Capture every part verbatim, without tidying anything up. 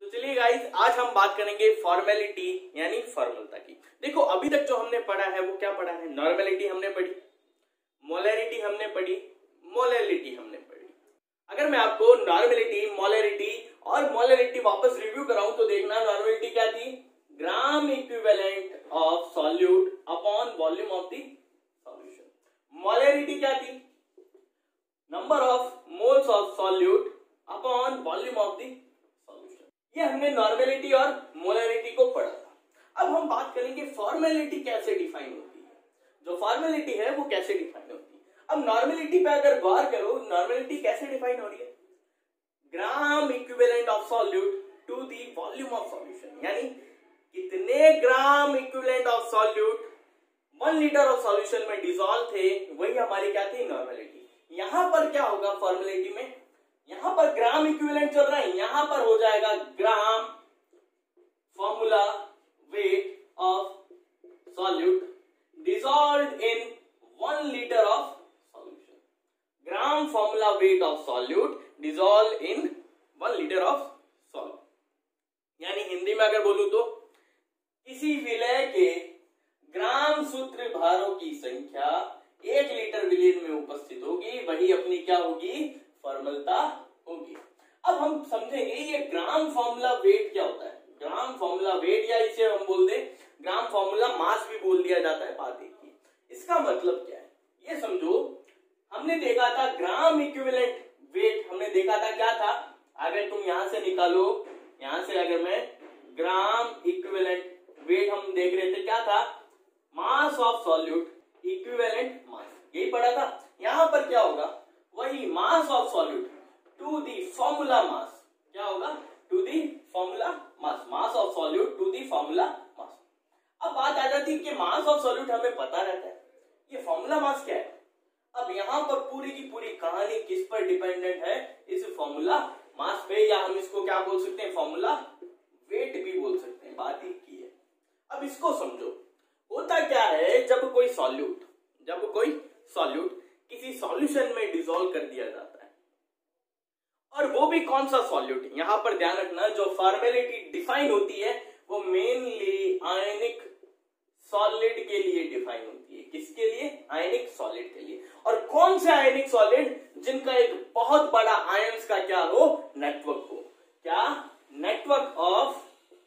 तो चलिए गाइस, आज हम बात करेंगे फॉर्मेलिटी यानी फॉर्मूला की। देखो अभी तक जो हमने पढ़ा है वो क्या पढ़ा है? नॉर्मेलिटी हमने पढ़ी, मोलैरिटी हमने पढ़ी, मोलैरिटी हमने पढ़ी। अगर मैं आपको नॉर्मेलिटी, मोलैरिटी और मोलैरिटी वापस रिव्यू कराऊं तो देखना, नॉर्मेलिटी क्या थी? Gram equivalent of solute upon volume of the solution. Molarity क्या थी? Number of moles of solute upon volume of the solution. ये हमने नॉर्मेलिटी और मोलैरिटी को पढ़ा था। अब हम बात करेंगे फॉर्मेलिटी कैसे डिफाइन होती है। जो फॉर्मेलिटी है वो कैसे डिफाइन होती है। अब नॉर्मेलिटी पे अगर गौर करो, नॉर्मेलिटी कैसे डिफाइन हो रही है? Gram equivalent of solute to the volume of solution, यानी कितने gram equivalent of solute one litre of solution में डिसॉल्व थे, वही हमारी क्या थी? नॉर्मेलिटी। यहां पर क्या होगा फॉर्मेलिटी में? यहां पर ग्राम इक्विवेलेंट चल रहा है, यहां पर हो जाएगा gram formula weight of solute dissolved in one litre of solution. Gram formula weight of solute dissolve in one litre of solute. यानी हिंदी में अगर बोलूं तो किसी विलय के ग्राम सूत्र भारों की संख्या एक लीटर विलयन में उपस्थित होगी, वही अपनी क्या होगी? फॉर्मलता होगी। अब हम समझेंगे ये ग्राम फॉर्मूला वेट क्या होता है। ग्राम फॉर्मूला वेट, या इसे हम बोल दें ग्राम फॉर्मूला मास भी बोल दिया जाता है, बात एक ही। इसका मतलब क्या है ये समझो। हमने देखा था ग्राम इक्विवेलेंट वेट, हमने देखा था क्या था? अगर तुम यहां से निकालो, यहां से अगर मैं ग्राम इक्विवेलेंट वेट हम देख रहे थे, क्या था? Mass of solute equivalent mass, यही पढ़ा था। यहां पर क्या होगा? वही mass of solute to the formula mass, क्या होगा? To the formula mass, mass of solute to the formula mass. अब बात आ जाती है कि मास ऑफ सॉल्यूट हमें पता रहता है, ये फॉर्मूला मास क्या है? अब यहां पर पूरी की पूरी कहानी किस पर डिपेंडेंट है? इस फॉर्मूला मास पे, या हम इसको क्या बोल सकते हैं? फॉर्मूला वेट भी बोल सकते हैं, बात एक ही है। अब इसको समझो, होता क्या है जब कोई सॉल्यूट जब कोई सॉल्यूट किसी सॉल्यूशन में डिसॉल्व कर दिया जाता है, और वो भी कौन सा सॉल्यूट? यहां पर ध्यान रखना, जो फॉर्मेलिटी डिफाइन होती है वो मेनली आयनिक सॉलिड के लिए डिफाइन होती है। किसके लिए? आयनिक सॉलिड के लिए। और कौन से आयनिक सॉलिड? जिनका एक बहुत बड़ा आयंस का क्या हो? नेटवर्क हो। क्या? नेटवर्क ऑफ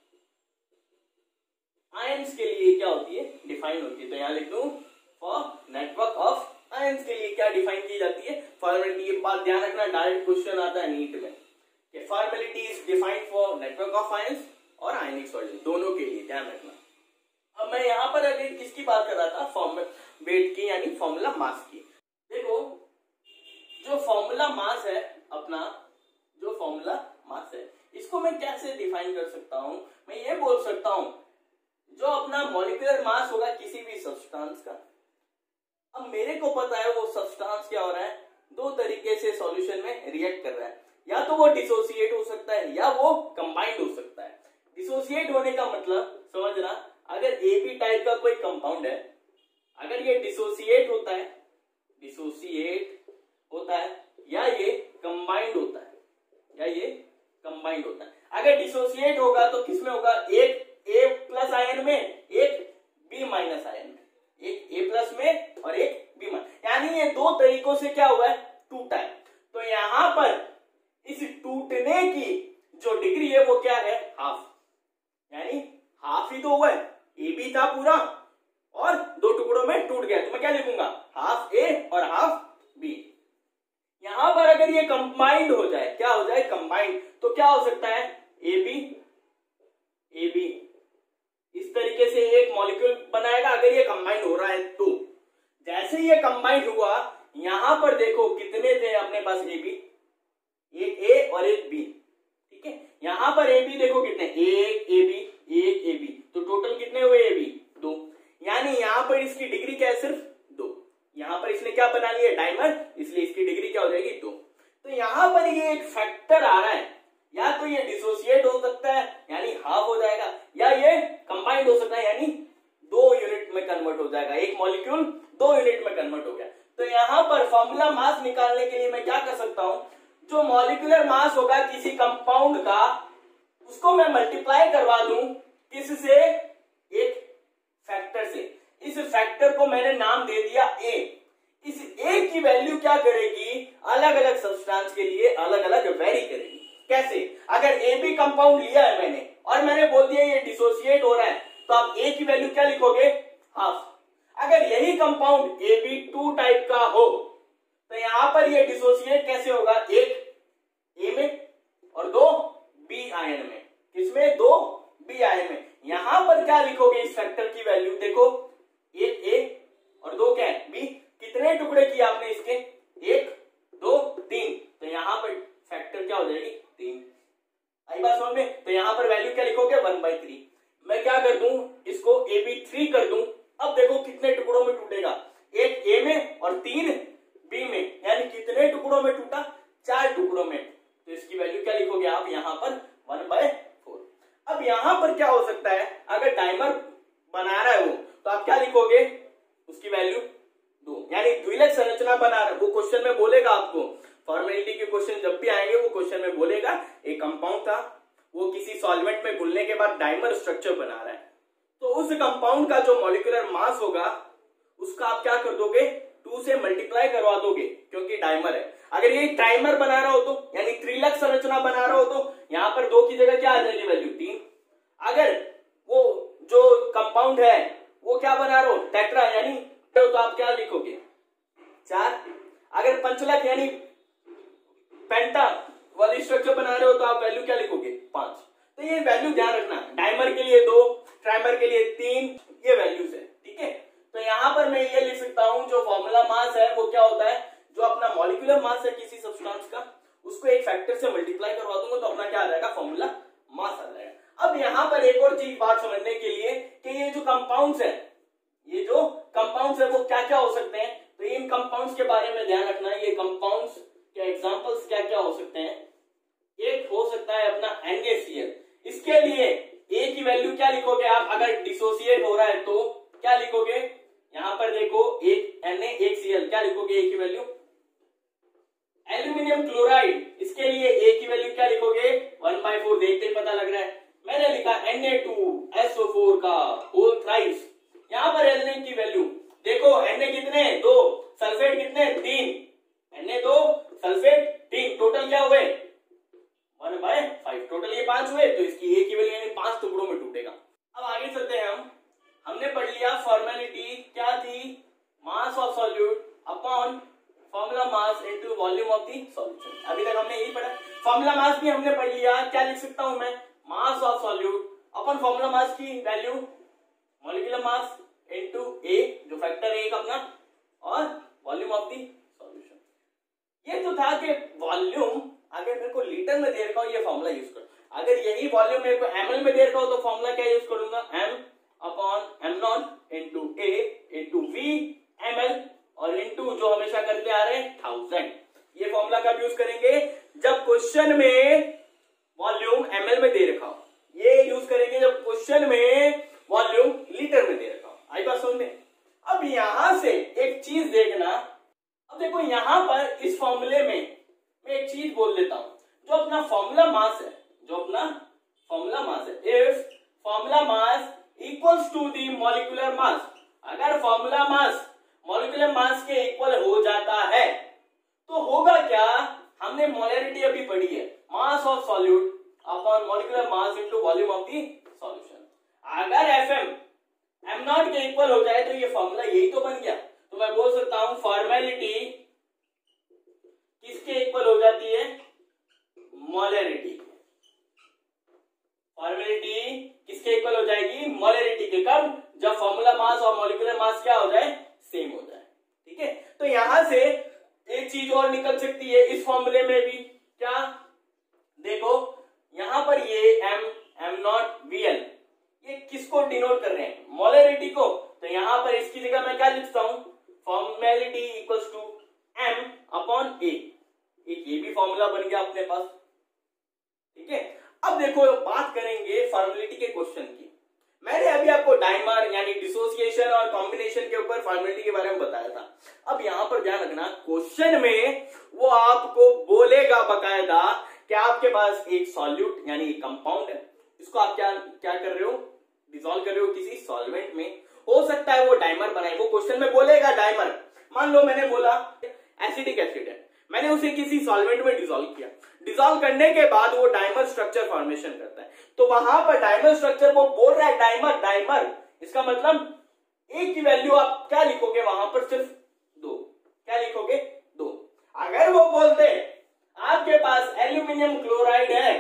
आयंस के लिए क्या होती है? डिफाइन होती है। तो यहां लिख दूं, फॉर नेटवर्क ऑफ आयंस के लिए क्या डिफाइन की जाती है? फॉर्मेलिटी। ये बात ध्यान रखना, डायरेक्ट क्वेश्चन आता है नीट में कि formality is defined for network of ions और आयनिक सॉलिड, दोनों के लिए ध्यान रखना। अब मैं यहां पर अगर किसकी बात कर रहा था? फॉर्मूला वेट की, यानी फॉर्मूला मास की। देखो जो फॉर्मूला मास है अपना, जो फॉर्मूला मास है, इसको मैं कैसे डिफाइन कर सकता हूं? मैं ये बोल सकता हूं जो अपना मॉलिक्यूलर मास होगा किसी भी सब्सटेंस का। अब मेरे को पता है वो सब्सटेंस क्या हो रहा है, दो तरीके से सॉल्यूशन में रिएक्ट कर रहा है। या तो वो डिसोसिएट हो सकता है या वो कंबाइंड हो सकता है। डिसोसिएट होने का मतलब समझना, अगर एबी टाइप का कोई कंपाउंड है, अगर ये डिसोसिएट होता है डिसोसिएट होता है या ये कंबाइंड होता है या ये कंबाइंड होता है। अगर डिसोसिएट होगा तो किसमें होगा? एक ए प्लस आयन में, एक बी माइनस आयन में, एक ए प्लस में और एक बी माइनस, यानी ये दो तरीकों से क्या हुआ है? टूटा है। तो यहां पर इस टूटने की जो डिग्री है वो क्या है? हाफ, यानी हाफ ही तो हुआ है। ए बी था पूरा और दो टुकड़ों में टूट गया, तो मैं क्या लिखूंगा? हाफ ए और हाफ बी। यहां पर अगर ये कंबाइंड हो जाए, क्या हो जाए? कंबाइंड, तो क्या हो सकता है? ए बी ए बी इस तरीके से एक मॉलिक्यूल बनाएगा अगर ये कंबाइंड हो रहा है तो। जैसे ये कंबाइंड हुआ, यहां पर देखो कितने थे अपने पास? ए बी, एक ए और एक बी, ठीक है। यहां पर ए बी देखो कितने? एक ए बी, एक ए बी, तो टोटल कितने हुए? ए बी दो। यानी यहां पर इसकी डिग्री क्या है? सिर्फ दो। यहां पर इसने क्या बना लिया? डायमंड, इसलिए इसकी डिग्री क्या हो जाएगी? दो। तो यहां पर ये एक फैक्टर आ रहा है, या तो ये डिसोसिएट हो सकता है यानी हाफ हो जाएगा, या ये कंबाइंड हो सकता है यानी दो यूनिट में कन्वर्ट हो जाएगा। एक मॉलिक्यूल दो यूनिट में कन्वर्ट हो गया। तो यहां पर फॉर्मूला मास निकालने के लिए मैं क्या कर सकता हूं? जो मॉलिक्यूलर मास होगा किसी कंपाउंड का, उस उसको मैं मल्टीप्लाई करवा दूं किससे, एक फैक्टर से। इस फैक्टर को मैंने नाम दे दिया ए। इस ए की वैल्यू क्या करेगी, अलग अलग सब्सटेंस के लिए अलग अलग वेरी करेगी। कैसे, अगर ए बी कंपाउंड लिया है मैंने और मैंने बोल दिया ये डिसोसिएट हो रहा है, तो आप ए की वैल्यू क्या लिखोगे, हाफ। अगर यही compound A B two type का हो तो यहां पर ये डिसोसिएट कैसे होगा, एक ए में और दो बी आयन में। किसमें, दो बी आयन में। यहां पर क्या लिखोगे इस फैक्टर की वैल्यू, देखो एक ए और दो क्या है, बी। कितने टुकड़े किए आपने इसके, एक दो तीन, तो यहां पर फैक्टर क्या हो जाएगी, तीन। आई बात समझ में। तो यहां पर वैल्यू क्या लिखोगे, वन बाई थ्री। मैं क्या कर दूं, इसको ए बी थ्री कर दूं। अब देखो कितने टुकड़ों में टूटेगा, एक ए में और तीन बी में, यानी कितने टुकड़ों में टूटा, चार टुकड़ों में। तो इसकी वैल्यू क्या लिखोगे आप यहां पर, वन बाय फोर। अब यहां पर क्या हो सकता है, अगर टाइमर बना रहा है वो, तो आप क्या लिखोगे, उसकी वैल्यू दो, यानी द्विलक संरचना बना रहा है। वो क्वेश्चन में बोलेगा आपको, फॉर्मेलिटी के क्वेश्चन जब भी आएंगे वो क्वेश्चन में बोलेगा एक कंपाउंड था, वो किसी सॉल्वेंट में घुलने के बाद डाइमर स्ट्रक्चर बना रहा है, तो उस कंपाउंड का जो मॉलिक्यूलर मास होगा उसका आप क्या कर दोगे, टू से मल्टीप्लाई करवा दोगे, क्योंकि डाइमर है। अगर ये ट्राइमर बना रहा हो तो, यानी त्रिलक संरचना बना रहा हो तो यहां पर दो की जगह क्या आ जाएगी, वैल्यू तीन। अगर वो जो कंपाउंड है वो क्या बना रहा हो, टेट्रा, यानी तो आप क्या लिखोगे, चार। अगर पंचलक यानी पेंटा वाली स्ट्रक्चर बना रहे हो तो आप वैल्यू क्या लिखोगे, पांच। तो ये वैल्यू ध्यान रखना, डाइमर के लिए दो, ट्राइमर के लिए तीन, ये वैल्यूज है, ठीक है। तो यहां पर मैं ये लिख सकता हूं, जो फॉर्मूला मास है वो क्या होता है, जो अपना मॉलिक्यूलर मास है किसी सब्सटेंस का, उसको एक फैक्टर से मल्टीप्लाई करवा दूंगा तो अपना क्या आ जाएगा, फॉर्मूला मास आ जाएगा। अब यहां पर एक और चीज बात समझने के लिए कि ये जो कंपाउंड्स है, ये जो कंपाउंड्स है वो क्या क्या हो सकते हैं, तो इन कंपाउंड्स के बारे में ध्यान रखना। ये कंपाउंड्स के एग्जांपल्स क्या क्या हो सकते हैं, एक हो सकता है अपना एन ए सी एल। इसके लिए ए की वैल्यू क्या लिखोगे आप, अगर डिसोसिएट हो रहा है तो क्या लिखोगे, यहां पर देखो एक एन ए एक सी एल, क्या लिखोगे ए की वैल्यू, एल्यूमिनियम क्लोराइड, इसके लिए ए की वैल्यू क्या लिखोगे, वन बाई फोर। देखते ही पता लग रहा है, मैंने लिखा N A two S O four का होल थ्राइस। यहां पर एन की वैल्यू देखो, Na कितने, दो, सल्फेट कितने, तीन, Na दो, सल्फेट तीन, टोटल क्या हुए, वन बाय फाइव, टोटल ये पांच हुए। तो इसकी ए की वैल्यू यानी पांच टुकड़ों में टूटेगा। अब आगे चलते हैं हम, हमने पढ़ लिया फॉर्मेलिटी क्या थी, mass of solute upon formula mass into volume of the solution. अभी तक हमने यही पढ़ा। फॉर्मूला मास भी हमने पढ़ लिया, क्या लिख सकता हूं मैं, mass of solute upon formula mass की value molecular mass into A, जो फैक्टर है एक अपना, और वॉल्यूम ऑफ द सॉल्यूशन। ये जो था कि वॉल्यूम अगर मेरे को लीटर में दे रखा हो ये फॉर्मूला यूज कर, अगर यही वॉल्यूम मेरे को एमएल में दे रखा हो तो फॉर्मूला क्या यूज करूंगा, M upon M naught into A into V M L, और इंटू जो हमेशा करते आ रहे हैं थाउजेंड। ये फॉर्मूला कब यूज करेंगे, जब क्वेश्चन में वॉल्यूम एमएल में दे रखा हो। ये यूज करेंगे जब क्वेश्चन में वॉल्यूम लीटर में दे रखा हो। आई बात समझ में। अब यहां से एक चीज देखना, अब देखो यहां पर इस फॉर्मूले में मैं एक चीज बोल देता हूं, जो अपना फॉर्मूला मास है, जो अपना फॉर्मूला मास है, if formula mass equals to the molecular mass, अगर फॉर्मूला मास मॉलिक्यूलर मास के इक्वल हो जाता है तो होगा क्या, हमने मोलैरिटी अभी पढ़ी है, mass of solute upon molecular mass into volume of the solution. अगर एफएम एम नॉट के इक्वल हो जाए तो ये फॉर्मूला यही तो बन गया। तो मैं बोल सकता हूं फॉर्मेलिटी किसके इक्वल हो जाती है, मोलैरिटी। फॉर्मेलिटी किसके इक्वल हो जाएगी, मोलैरिटी के। कब, जब फॉर्मूला मास और मॉलिक्यूलर मास क्या हो जाए, सेम हो जाए। ठीक है, तो यहां से एक चीज और निकल सकती है इस फॉर्मूले में भी, क्या, देखो यहां पर ये M M naught V L, ये किसको डिनोट कर रहे हैं, मोलैरिटी को। तो यहां पर इसकी जगह मैं क्या लिखता हूं, formality equals to M upon A. एक ये भी फॉर्मूला बन गया अपने पास। ठीक है, अब देखो बात करेंगे फॉर्मेलिटी के क्वेश्चन की। मैंने अभी आपको डाइमर यानी डिसोसिएशन और कॉम्बिनेशन के ऊपर फॉर्मेलिटी के बारे में बताया था। अब यहां पर ध्यान रखना, क्वेश्चन में वो आपको बोलेगा बकायदा कि आपके पास एक सॉल्यूट यानी एक कंपाउंड है, इसको आप क्या क्या कर रहे हो, डिसॉल्व कर रहे हो किसी सॉल्वेंट में। हो सकता है वो डाइमर बनाए, वो क्वेश्चन में बोलेगा डाइमर। मान लो मैंने बोला एसिटिक एसिड है, मैंने उसे किसी सॉल्वेंट में डिसॉल्व किया, डिसॉल्व करने के बाद वो डाइमर स्ट्रक्चर फॉर्मेशन करता है, तो वहां पर डाइमर स्ट्रक्चर वो बोल रहा है डाइमर डाइमर, इसका मतलब ए की वैल्यू आप क्या लिखोगे वहां पर, सिर्फ दो। क्या लिखोगे, दो। अगर वो बोलते आपके पास एल्यूमिनियम क्लोराइड है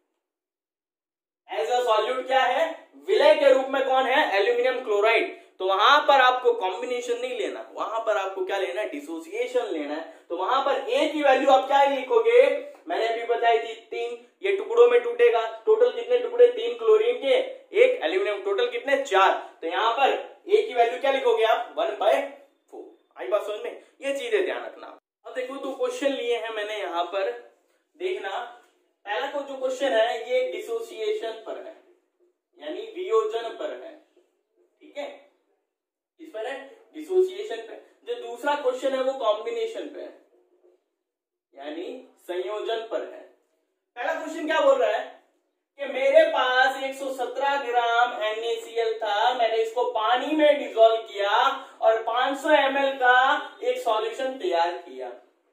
एज अ सॉल्यूट, क्या है, विलय के रूप में कौन है, एल्यूमिनियम क्लोराइड, तो वहां पर आपको कॉम्बिनेशन नहीं लेना, वहां पर आपको क्या लेना है, डिसोसिएशन लेना है। तो वहां पर ए की वैल्यू आप क्या लिखोगे, मैंने अभी बताई थी तीन, ये टुकड़ों में टूटेगा, टोटल कितने टुकड़े, तीन क्लोरीन के, एक एल्यूमिनियम, टोटल कितने, चार। तो यहां पर ए की वैल्यू क्या लिखोगे आप, वन बाय फोर। आई बात समझ में, ये चीजें ध्यान रखना। अब देखो दो क्वेश्चन लिए हैं मैंने यहाँ पर, देखना पहला को जो क्वेश्चन है ये डिसोसिएशन पर है, यानी वियोजन पर है, ठीक है, इस पर है डिसोसिएशन पे। जो दूसरा क्वेश्चन है वो कॉम्बिनेशन पे है, यानी संयोजन पर है। पहला क्वेश्चन क्या बोल रहा है कि मेरे पास एक सौ सत्रह gram N A C L था, मैंने इसको पानी में डिसॉल्व किया और पाँच सौ एम एल का एक सॉल्यूशन तैयार किया।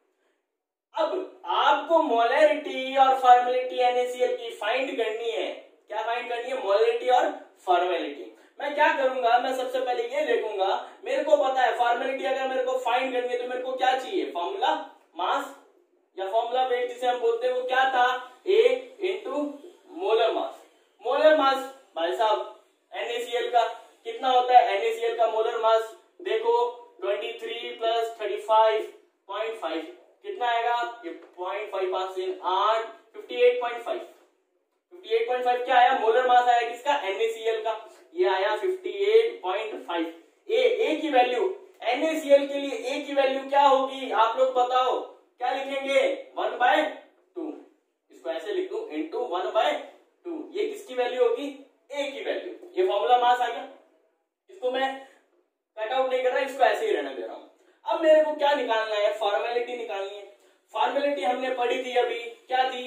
अब आपको मोलैरिटी और formality N A C L की फाइंड करनी है। क्या फाइंड करनी है, मोलैरिटी और फॉर्मेलिटी। मैं क्या करूंगा, मैं सबसे पहले ये देखूंगा, मेरे को पता है फॉर्मेलिटी अगर मेरे को फाइंड करनी है तो मेरे को क्या चाहिए, फॉर्मूला मास या फॉर्मूला वेट जिसे हम बोलते हैं वो क्या था, A into molar mass. Molar mass भाई साहब एन ए सी एल का कितना होता है, एन ए सी एल का मोलर मास देखो तेईस प्लस पैंतीस पॉइंट फाइव कितना आएगा, ये पॉइंट फाइव पास इन आठ, अट्ठावन पॉइंट फाइव, अट्ठावन पॉइंट फाइव क्या आया, मोलर मास आया किसका, एन ए सी एल का, ये आया अट्ठावन पॉइंट फाइव। ए ए की value N A C L के लिए ए की वैल्यू क्या होगी, आप लोग बताओ, क्या लिखेंगे, वन बाय टू, इसको ऐसे लिख दूं इंटू वन बाय टू, ये किसकी वैल्यू होगी, ए की वैल्यू। ये फॉर्मूला मास आ गया, इसको मैं कट आउट नहीं कर रहा, इसको ऐसे ही रहने दे रहा हूं। अब मेरे को क्या निकालना है, फॉर्मेलिटी निकालनी है। फॉर्मेलिटी हमने पढ़ी थी अभी, क्या थी,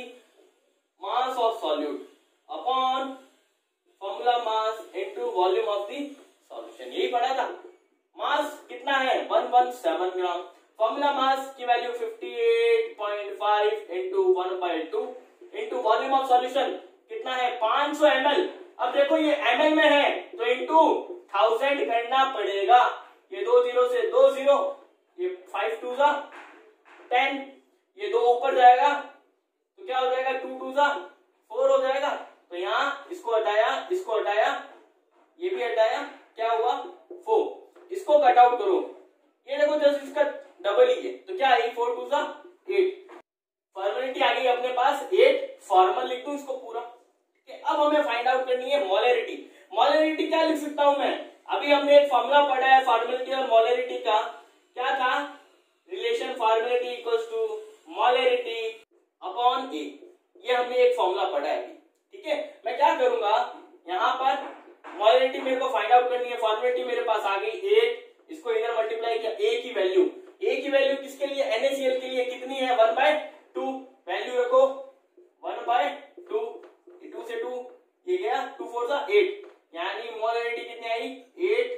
mass of solute upon formula mass into volume of the solution, यही पढ़ा था। मास कितना है, one one seven gram, formula mass की वैल्यू अट्ठावन point five into one by two into volume of solution कितना है, पाँच सौ एम एल। अब देखो ये एम एल में है तो इनटू थाउजेंड करना पड़ेगा, ये दो जीरो से दो जीरो, ये फाइव टू जा टेन, ये दो ऊपर जाएगा तो क्या हो जाएगा, टू टू जा फोर हो जाएगा। तो यहाँ इसको हटाया, इसको हटाया, ये भी हटाया, क्या हुआ, फोर। इसको कट आउट करो, ये देखो जस्ट इसका डबल ही है, तो क्या है, फोर टू जा एट, फॉर्मेलिटी आ गई अपने पास एट, फॉर्मल लिख दूं इसको पूरा। अब हमें फाइंड आउट करनी है मोलैरिटी। मोलैरिटी क्या लिख सकता हूं मैं, अभी हमने एक फॉर्मूला पढ़ा है फॉर्मेलिटी और मोलैरिटी का, क्या था, relation formality equals to molarity upon A, ये हमने एक फॉर्मूला पढ़ा है, ठीक है। मैं क्या करूंगा, यहाँ पर मोलैरिटी मेरे को फाइंड आउट करनी है, फॉर्मेलिटी मेरे पास आ गई एट, इसको इधर मल्टीप्लाई किया, ए की वैल्यू, ए की वैल्यू किसके लिए, एन ए सी एल के लिए कितनी है, वन बाय टू, वैल्यू रखो वन बाय टू, टू से टू ये गया, टू फोर सा एट, यानी मोलैरिटी कितनी आई, एट,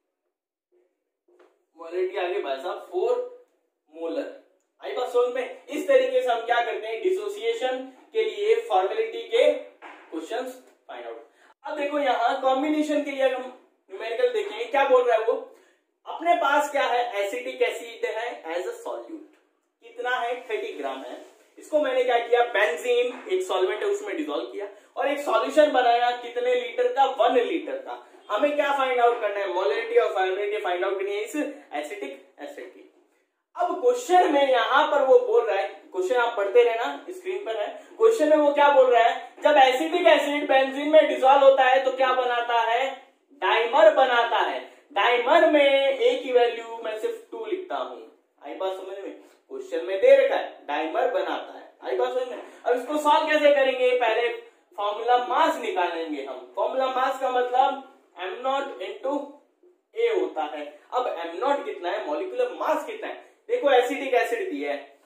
मोलैरिटी आ गई भाई साहब फोर मोलर। आई बात समझ में। इस तरीके से हम क्या करते हैं, डिसोसिएशन के लिए फॉर्मेलिटी के क्वेश्चंस फाइंड आउट। अब देखो यहाँ कॉम्बिनेशन के लिए हम न्यूमेरिकल देखेंगे, क्या बोल रहा है वो, अपने पास क्या है, एसिटिक एसिड है एज अ सॉल्यूट, कितना है, थर्टी ग्राम है। इसको मैंने क्या किया, बेंजीन एक सॉल्वेंट है उसमें डिसॉल्व किया और एक सॉल्यूशन बनाया, कितने लीटर का, वन लीटर का। हमें क्या फाइंड आउट करना है, मोलैरिटी और फॉर्मेलिटी फाइंड आउट करनी है इस एसिटिक एसिड की। अब क्वेश्चन में यहाँ पर वो बोल रहा है, क्वेश्चन आप पढ़ते रहना, स्क्रीन पर है, क्वेश्चन में वो क्या बोल रहा है, जब एसिटिक एसिड बेंजीन में डिसॉल्व होता है तो क्या बनाता है, डाइमर बनाता है। डाइमर में ए की वैल्यू मैं सिर्फ टू लिखता हूं, आई बात समझ में, क्वेश्चन में दे रखा है डाइमर बनाता है, आई बात समझ में। अब इसको सॉल्व कैसे करेंगे, पहले फॉर्मूला मास निकालेंगे हम। फॉर्मूला मास का मतलब एम नॉट इंटू ए होता है। अब एम नॉट कितना है, मॉलिक्यूलर मास कितना है, देखो एसिटिक एसिड दिया है,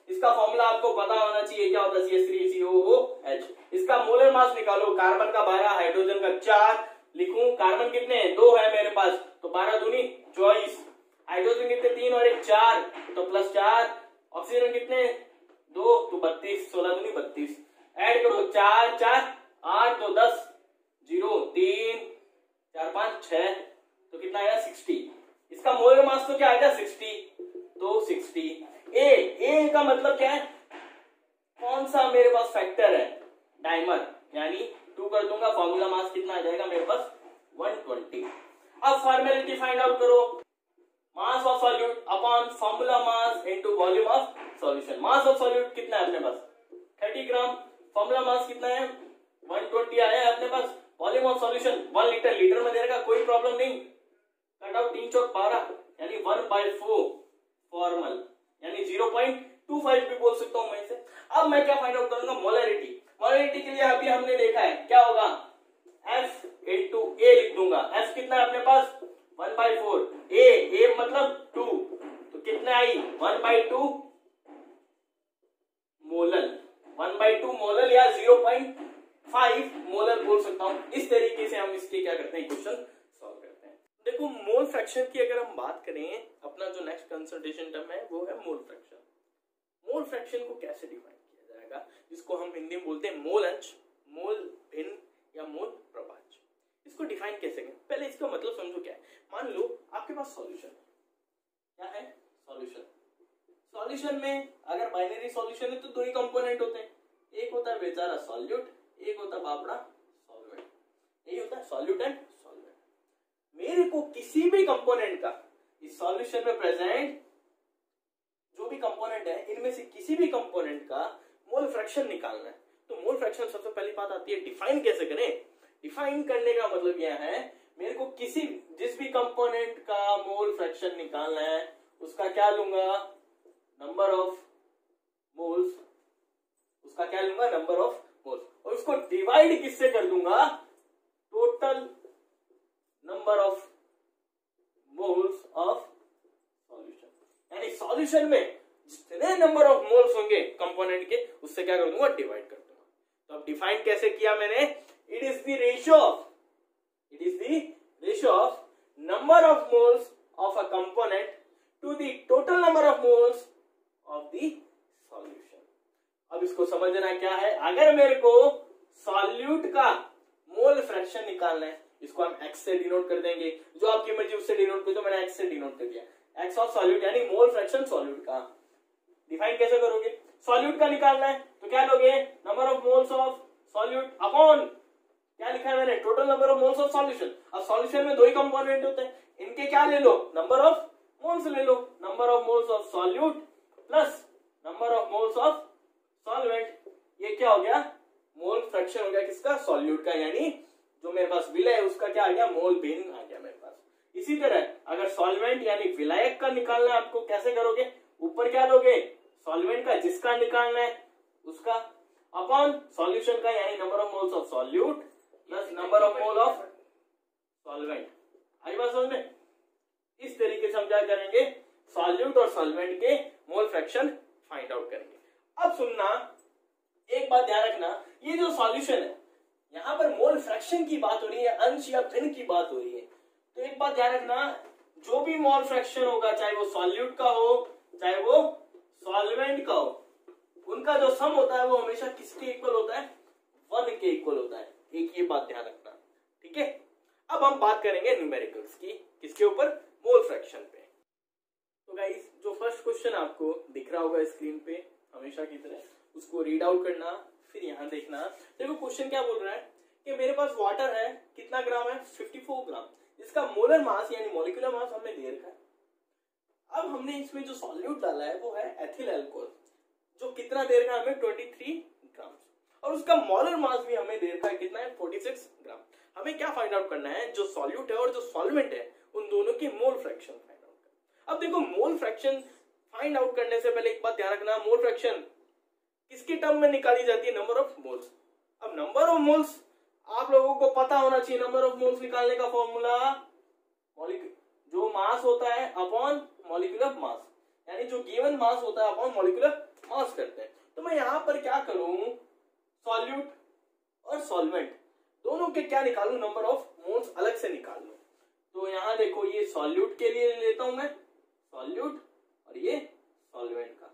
इसका फॉर्मूला आपको पता होना चाहिए, क्या होता है C H three C O O H. इसका मोलर मास निकालो, कार्बन का बारह, हाइड्रोजन का चार, लिखूं कार्बन कितने हैं, दो है मेरे पास, तो बारह दूनी चौबीस, हाइड्रोजन कितने तीन और एक चार, तो प्लस चार, ऑक्सीजन कितने दो, तो बत्तीस, सोलह दूनी बत्तीस, ऐड करो चार चार आठ, तो दस, जीरो तीन चार पांच छह, तो कितना आएगा सिक्सटी। इसका मोलर मास तो क्या आएगा सिक्सटी, तो सिक्सटी। ए ए का मतलब क्या है, कौन सा मेरे पास फैक्टर है, डाइमर, यानी टू कर दूंगा, फॉर्मूला मास कितना आ जाएगा मेरे पास वन ट्वेंटी। अब फॉर्मेलिटी फाइंड आउट करो, mass of solute upon formula mass into volume of solution. Mass of solute कितना है अपने पास तीस ग्राम, फॉर्मूला मास कितना है वन ट्वेंटी आया है अपने पास, volume of solution one litre, litre में देगा कोई प्रॉब्लम नहीं, कट आउट तीन चौक बारह, यानी वन बाई फोर फॉर्मल, यानी जीरो पॉइंट टू फाइव भी बोल सकता हूं मैं इसे। अब मैं क्या फाइंड आउट करूंगा, मोलरिटी। मोलरिटी के लिए अभी हमने देखा है क्या होगा, F इंटू ए लिख दूंगा। F कितना है अपने पास one by four, A A मतलब टू, तो कितना आई one by two molal, one by two molal या जीरो पॉइंट फाइव मोलर बोल सकता हूं। इस तरीके से हम इसके क्या करते हैं, क्वेश्चन सॉल्व करते हैं। देखो मोल फ्रैक्शन की अगर हम बात करें, अपना जो नेक्स्ट कंसंट्रेशन टर्म है वो है मोल फ्रैक्शन। मोल फ्रैक्शन को कैसे डिफाइन किया जाएगा, जिसको हम हिंदी में बोलते हैं मोल अंश, मोल भिन्न या मोल प्रभाज्य। इसको डिफाइन कैसे करें, पहले इसका मतलब समझो क्या है। मान लो आपके पास सॉल्यूशन है, क्या है सॉल्यूशन, सॉल्यूशन में अगर बाइनरी सॉल्यूशन है तो दो ही कंपोनेंट होते हैं, एक होता है बेचारा सॉल्यूट, एक होता है बापड़ा सॉल्वेंट, यही होता है सॉल्यूट एंड सॉल्वेंट। मेरे को किसी भी कंपोनेंट का इस सॉल्यूशन में प्रेजेंट जो भी कंपोनेंट है, इनमें से किसी भी कंपोनेंट का मोल फ्रैक्शन निकालना है। तो मोल फ्रैक्शन सबसे पहली बात आती है, डिफाइन कैसे करें। डिफाइन करने का मतलब यह है, मेरे को किसी जिस भी कंपोनेंट का मोल फ्रैक्शन निकालना है, उसका क्या लूंगा, नंबर ऑफ मोल्स, उसका क्या लूंगा नंबर ऑफ मोल्स, और उसको डिवाइड किससे कर दूंगा, total number of moles of solution, यानी सॉल्यूशन में जितने नंबर ऑफ मोल्स होंगे कंपोनेंट के, उससे क्या कर दूंगा डिवाइड कर दूंगा। तो अब डिफाइन कैसे किया मैंने, it is the ratio of it is the ratio of number of moles of a component to the total number of moles of the solution. अब इसको समझना क्या है, अगर मेरे को सॉल्यूट का मोल फ्रैक्शन निकालना है, इसको हम x से डिनोट कर देंगे, जो आपकी मर्जी उससे डिनोट कर दो, मैंने x से डिनोट कर दिया, x ऑफ सॉल्यूट यानी मोल फ्रैक्शन सॉल्यूट का। डिफाइन कैसे करोगे, सॉल्यूट का निकालना है तो क्या लोगे, number of moles of solute upon क्या लिखा है मैंने, total number of moles of solution. अब सॉल्यूशन में दो ही कंपोनेंट होते हैं, इनके क्या ले लो, नंबर ऑफ मोल्स ले लो, number of moles of solute plus number of moles of solvent. ये क्या हो गया, मोल फ्रैक्शन हो गया किसका, सॉल्यूट का, यानी जो मेरे पास विलय है उसका क्या आ गया, मोल भिन्न आ गया मेरे पास। इसी तरह अगर सॉल्वेंट यानी विलायक का निकालना है आपको, कैसे करोगे, ऊपर क्या लोगे, सॉल्वेंट का जिसका निकालना है उसका अपॉन सॉल्यूशन का, यानी number of moles of solute plus number of mole of solvent. आई बात समझ में, इस तरीके से हम क्या करेंगे, सॉल्यूट और सॉल्वेंट के मोल फ्रैक्शन फाइंड आउट करेंगे। अब सुनना, एक बात ध्यान रखना, ये जो सॉल्यूशन है यहां पर मोल फ्रैक्शन की बात हो रही है, अंश या भिन्न की बात हो रही है, तो एक बात ध्यान रखना, जो भी मोल फ्रैक्शन होगा, चाहे वो सॉल्यूट का हो चाहे वो सॉल्वेंट का हो, उनका जो सम होता है वो हमेशा किसके इक्वल होता है, वन के इक्वल होता है। एक ये बात ध्यान रखना, ठीक है। अब हम बात करेंगे न्यूमेरिकल्स की, किसके ऊपर, मोल फ्रैक्शन पे। तो गाइस जो फर्स्ट क्वेश्चन आपको दिख रहा होगा स्क्रीन पे हमेशा की तरह, उसको रीड आउट करना, फिर यहाँ देखना। देखो क्वेश्चन क्या बोल रहा है कि मेरे पास वाटर है, कितना ग्राम है, चौवन ग्राम, जिसका मोलर मास यानी मॉलिक्यूलर मास हमने दे रखा है। अब हमने इसमें जो सॉल्यूट डाला है वो है एथिल अल्कोहल, जो कितना दे रखा है हमें तेईस ग्राम, और उसका मोलर मास भी हमें दे रखा है कितना है, छियालीस ग्राम। हमें क्या फाइंड आउट करना है, जो सॉल्यूट है और जो सॉल्वेंट है उन दोनों के मोल फ्रैक्शन फाइंड आउट करना। अब देखो मोल फ्रैक्शन फाइंड आउट करने से पहले एक बात ध्यान रखना, मोल फ्रैक्शन किसके टर्म में निकाली जाती है, नंबर ऑफ मोल्स। अब नंबर ऑफ मोल्स आप लोगों को पता होना चाहिए, नंबर ऑफ मोल्स निकालने का फॉर्मूला मॉलिक्यूल जो मास होता है अपॉन मॉलिक्यूलर मास, यानी जो गिवन मास होता है अपॉन मॉलिक्यूलर मास करते हैं। तो मैं यहाँ पर क्या करूं, सॉल्यूट और सॉल्वेंट दोनों के क्या निकालूं, नंबर ऑफ मोल्स अलग से निकाल लूं। तो यहाँ देखो ये सॉल्यूट के लिए लेता हूं मैं, सॉल्यूट, और ये सॉल्वेंट का,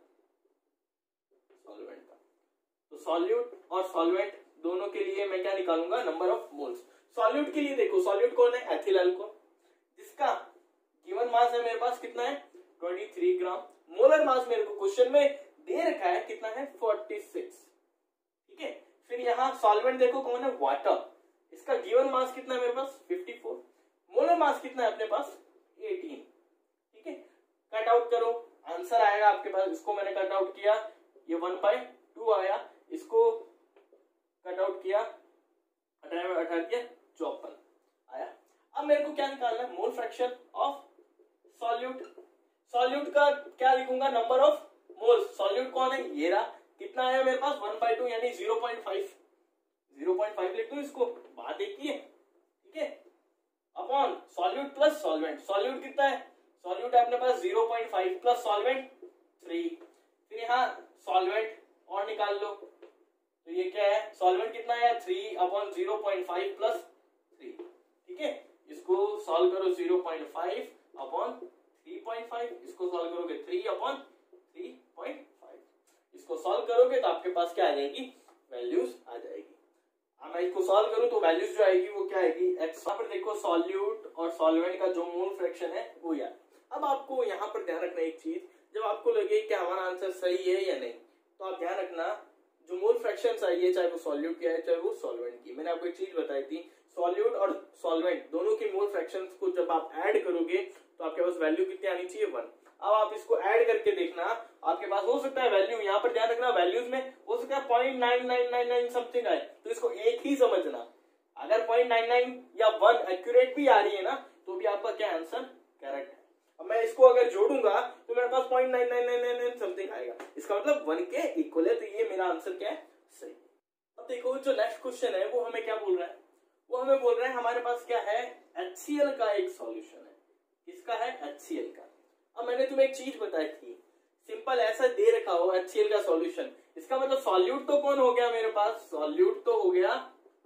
सॉल्वेंट का। तो सॉल्यूट और सॉल्वेंट दोनों के लिए मैं क्या निकालूंगा, नंबर ऑफ मोल्स। सॉल्यूट के लिए देखो, सॉल्यूट कौन है, एथिल अल्कोहल, जिसका गिवन मास है मेरे पास कितना है, तेईस ग्राम। मोलर मास मेरे को क्वेश्चन में दे रखा है कितना है, छियालीस। ठीक है, फिर यहाँ सॉल्वेंट देखो कौन है, वाटर, इसका गिवन मास कितना है मेरे पास, चौवन। मोलर मास कितना है अपने पास, अठारह। ठीक है, कट आउट करो, आंसर आएगा आपके पास। इसको मैंने कट आउट किया, ये वन बाय टू आया, इसको कट आउट किया, अठारह अठारह किया चौपन आया। अब मेरे को क्या निकालना है, mole fraction of solute. Solute का क्या लिखूंगा, नंबर ऑफ मोल्स। सॉल्यूट कौन है, ये रहा, कितना आया मेरे पास, वन बाय टू यानी zero point five, zero point five लिख दूं इसको, बात एक ही है। ठीक है, upon solute plus solvent. Solute कितना है, सॉल्यूट है अपने पास zero point five plus solvent three. फिर यहाँ सॉल्वेंट और निकाल लो, तो ये क्या है, सॉल्वेंट कितना है, three upon zero point five plus three. ठीक है, इसको सॉल्व करो, zero point five upon three point five, इसको सॉल्व करोगे three upon three point five, इसको सॉल्व करोगे तो आपके पास क्या आ जाएगी, वैल्यूज आ जाएगी। अब मैं इसको सॉल्व करूं तो वैल्यूज जो आएगी वो क्या आएगी, एक्स। यहाँ पर देखो सॉल्यूट और सॉल्वेंट का जो मोल फ्रैक्शन है वो यार। अब आपको यहाँ पर ध्यान रखना एक चीज, जब आपको लगे कि हमारा आंसर सही है या नहीं, तो आप ध्यान रखना जो मोल फ्रैक्शन आई है, चाहे वो सॉल्यूट की है चाहे वो सॉल्वेंट की। मैंने आपको एक चीज बताई थी, सॉल्यूट और सॉल्वेंट दोनों की मोल फ्रैक्शन को जब आप ऐड करोगे तो आपके पास वैल्यू कितनी आनी चाहिए, वन। अब आप इसको ऐड करके देखना, आपके पास हो सकता है वैल्यू, यहाँ पर ध्यान रखना वैल्यूज में हो सकता है point nine nine nine nine something आए, तो इसको एक ही समझना। अगर पॉइंट नाइन नाइन या वन एक्यूरेट भी आ रही है ना, तो भी आपका क्या आंसर करेक्ट है। अब मैं इसको अगर जोड़ूंगा तो मेरे पास point nine nine nine nine nine something आएगा, इसका मतलब वन के इक्वल है, तो ये मेरा आंसर क्या है, सही। अब देखो जो नेक्स्ट क्वेश्चन है वो हमें क्या बोल रहा है, वो हमें बोल रहा है हमारे पास क्या है, एच सी एल का एक सॉल्यूशन है। किसका है, एच सी एल का। अब मैंने तुम्हें एक चीज बताई थी, सिंपल ऐसा दे रखा हो एच सी एल का सॉल्यूशन, इसका मतलब सॉल्यूट तो कौन हो गया मेरे पास, सॉल्यूट तो हो गया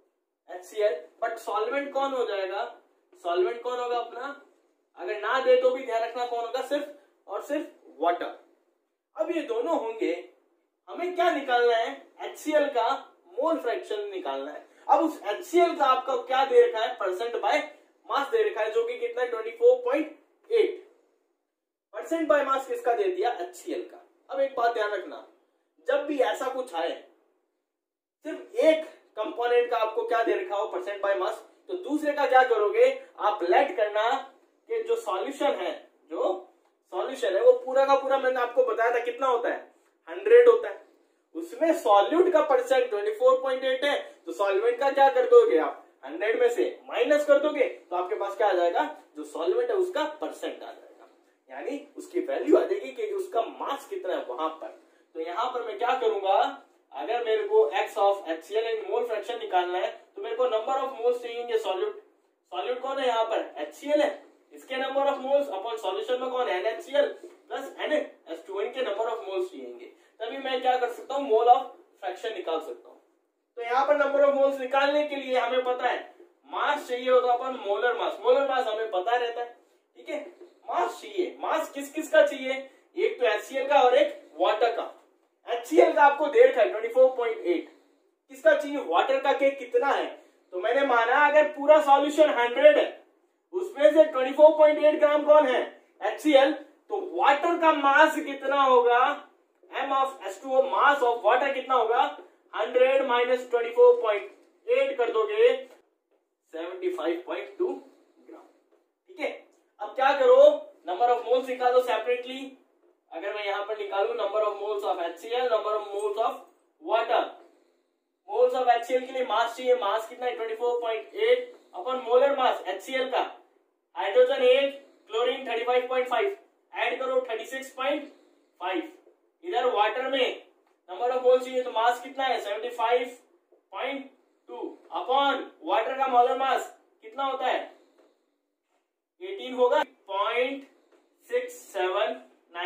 H C L, but solvent कौन हो जाएगा, सॉल्वेंट कौन होगा अपना, अगर ना दे तो भी ध्यान रखना कौन होगा, सिर्फ और सिर्फ वाटर। अब ये दोनों होंगे, हमें क्या निकालना है, एच सी एल का मोल फ्रैक्शन निकालना है। अब उस एच सी एल का आपका क्या दे रखा है, परसेंट बाय मास दे रखा है, जो कि कितना है, twenty four point eight. Percent by mass किसका दे दिया, एच सी एल का। अब एक बात ध्यान रखना, जब भी ऐसा कुछ आए, सिर्फ एक कंपोनेंट का आपको क्या दे रखा हो, परसेंट बाय मास, तो दूसरे का क्या करोगे आप, लेट करना कि जो सॉल्यूशन है, जो सॉल्यूशन है वो पूरा का पूरा, मैंने आपको बताया था कितना होता है, हंड्रेड होता है। उसमें सॉल्यूट का percent twenty four point eight है, तो सॉल्वेंट का क्या कर दोगे आप, हंड्रेड में से माइनस कर दोगे, तो आपके पास क्या आ जाएगा, जो सॉल्वेंट है उसका परसेंट आ जाएगा, यानी उसकी वैल्यू आ जाएगी कि उसका मास कितना है वहां पर। तो यहाँ पर मैं क्या करूंगा, अगर मेरे को X of H C L in mole fraction निकालना है, तो मेरे को नंबर ऑफ मोल्स चाहिए सॉल्यूट। सॉल्यूट कौन है यहाँ पर, एच सी एल है, इसके number of moles upon solution में कौन है, N H C L plus N H two, इनके नंबर ऑफ मोल्स चाहिए, तभी मैं क्या कर सकता हूँ, मोल ऑफ फ्रैक्शन निकाल सकता हूँ। तो यहाँ पर नंबर ऑफ मोल्स निकालने के लिए हमें पता है मास चाहिए होता है अपन, मोलर मास, मोलर मास हमें पता रहता है। ठीक है, मास चाहिए, मास किस किस का चाहिए, एक तो एच सी एल का और एक वाटर का। एच सी एल का आपको दे रखा है ट्वेंटी फोर पॉइंट एट, किसका चाहिए, वाटर का के कितना है, तो मैंने माना अगर पूरा सॉल्यूशन हंड्रेड है, उसमें से twenty four point eight gram कौन है, एच सी एल, तो वाटर का मास कितना होगा, m of H two O, mass of water कितना होगा, hundred minus twenty four point eight कर दोगे seventy five point two gram. ठीक है, अब क्या करो, नंबर ऑफ मोल्स निकालो सेपरेटली। अगर मैं यहां पर निकालू number of moles of H C L, number of moles of water, moles of H C L के लिए मास चाहिए, मास कितना है, twenty four point eight upon molar mass H C L का, hydrogen eight, chlorine thirty five point five, add करो thirty six point five, इधर water में number of moles चाहिए, तो मास कितना है, seventy five point two upon water का molar mass कितना होता है, एटीन होगा, पॉइंट सिक्स सेवन नाइन,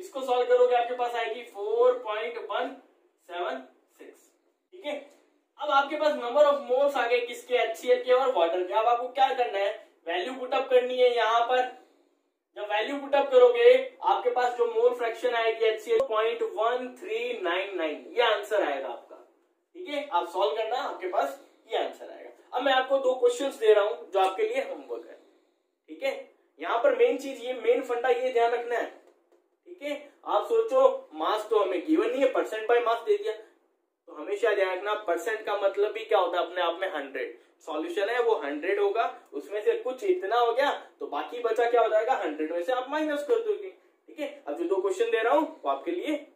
इसको सॉल्व करोगे आपके पास आएगी four point one seven six. ठीक है, अब आपके पास नंबर ऑफ मोल्स आ गए किसके, HCl के और वाटर के। अब आपको क्या करना है, वैल्यू पुटअप करनी है यहाँ पर। जब वैल्यू पुटअप करोगे आपके पास जो मोल फ्रैक्शन आएगी HCl point one three nine nine, ये आंसर आएगा आपका। ठीक है, आप सॉल्व करना, आपके पास ये आंसर आएगा। अब मैं आपको दो क्वेश्चंस दे रहा हूं जो आपके लिए होमवर्क है। ठीक है, यहाँ पर मेन चीज ये, मेन फंडा ये ध्यान रखना है। ठीक है, आप सोचो मास तो हमें गिवन नहीं है, परसेंट बाय मास दे दिया, तो हमेशा ध्यान रखना परसेंट का मतलब भी क्या होता है अपने आप में हंड्रेड। सॉल्यूशन है वो हंड्रेड होगा, उसमें से कुछ इतना हो गया तो बाकी बचा क्या हो जाएगा, हंड्रेड में से आप माइनस कर दोगे। ठीक है, अब जो दो क्वेश्चन दे रहा हूं वो आपके लिए